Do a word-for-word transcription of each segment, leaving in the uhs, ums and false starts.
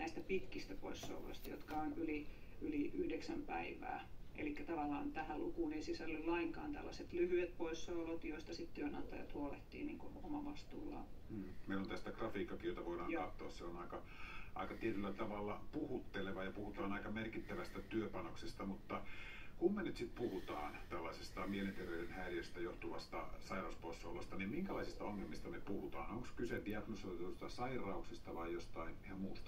näistä pitkistä poissaoloista, jotka on yli, yli yhdeksän päivää. Eli tavallaan tähän lukuun ei sisälly lainkaan tällaiset lyhyet poissaolot, joista sitten työnantajat huolehtii niin kuin oma vastuullaan. Hmm. Meillä on tästä grafiikkakin, jota voidaan Joo. katsoa. Se on aika, aika tietyllä tavalla puhutteleva ja puhutaan aika merkittävästä työpanoksesta, mutta kun me nyt sitten puhutaan tällaisesta mielenterveyden häiriöstä johtuvasta sairauspoissaolosta, niin minkälaisista ongelmista me puhutaan? Onko kyse diagnosoituista sairauksista vai jostain ihan muusta?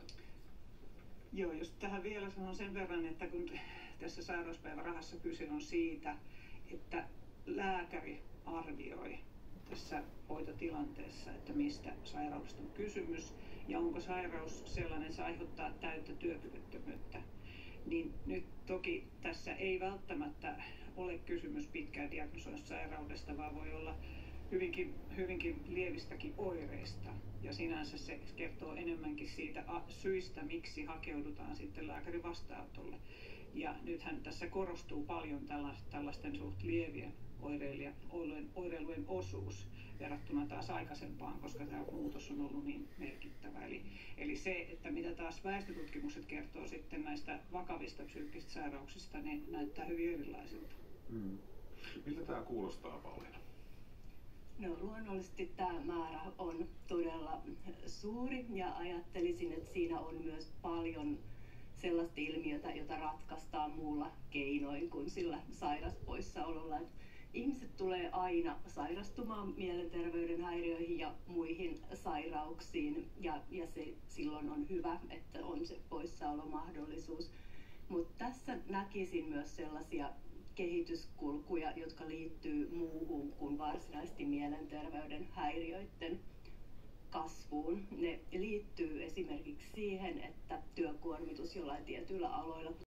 Joo, jos tähän vielä sanon sen verran, että kun tässä sairauspäivärahassa kyse on siitä, että lääkäri arvioi tässä hoitotilanteessa, että mistä sairaudesta on kysymys ja onko sairaus sellainen, että se aiheuttaa täyttä työkyvyttömyyttä. Niin nyt toki tässä ei välttämättä ole kysymys pitkään diagnosoidusta sairaudesta, vaan voi olla hyvinkin, hyvinkin lievistäkin oireista. Ja sinänsä se kertoo enemmänkin siitä syistä, miksi hakeudutaan sitten lääkärin vastaanotolle. Ja nythän tässä korostuu paljon tällaisten suht lievien oireilujen osuus verrattuna taas aikaisempaan, koska tämä muutos on ollut niin merkittävä. Eli, eli se, että mitä taas väestötutkimukset kertoo sitten näistä vakavista psyykkisistä sairauksista, niin näyttää hyvin erilaisilta. Hmm. Miltä tämä kuulostaa, Pauliina? No luonnollisesti tämä määrä on todella suuri ja ajattelisin, että siinä on myös paljon sellaista ilmiötä, jota ratkaistaan muulla keinoin kuin sillä sairaspoissaololla. Ihmiset tulee aina sairastumaan mielenterveyden häiriöihin ja muihin sairauksiin ja, ja se silloin on hyvä, että on se poissaolomahdollisuus. Mutta tässä näkisin myös sellaisia kehityskulkuja, jotka liittyy muuhun kuin varsinaisesti mielenterveyden häiriöiden kasvuun. Ne liittyy esimerkiksi siihen, että työkuormitus jollain tietyillä aloilla